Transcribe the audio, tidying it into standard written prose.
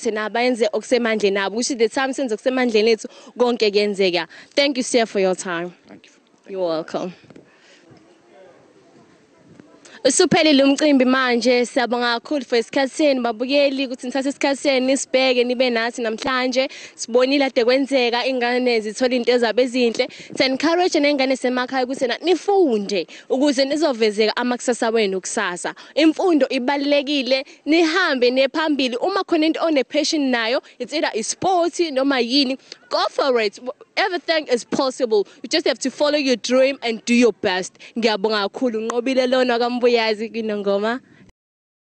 Bayenze okusemandleni abo. Kusho the time senze okusemandleni ethu konke kuyenzeka. Thank you, sir, for your time. Thank you. You're welcome. Usuphelile umcimbi manje, siyabonga kakhulu for isikhathi senu babukeli ukuthi nithathe isikhathi senu nisibheke nibe nathi namhlanje. Sibonile ade kwenzeka ingane zithola into ezabe ezinhle. Encourage nengane semakhaya ukuthi nifunde ukuze nizovezeka amakusasa wenu kusasa. Imfundo ibalekile, nihambe nephambili uma khona into one passion nayo, it's either sport noma yini, go for it. Everything is possible. You just have to follow your dream and do your best. Ngiyabonga kakhulu Nqobile lona kaMbuyazi kinongoma.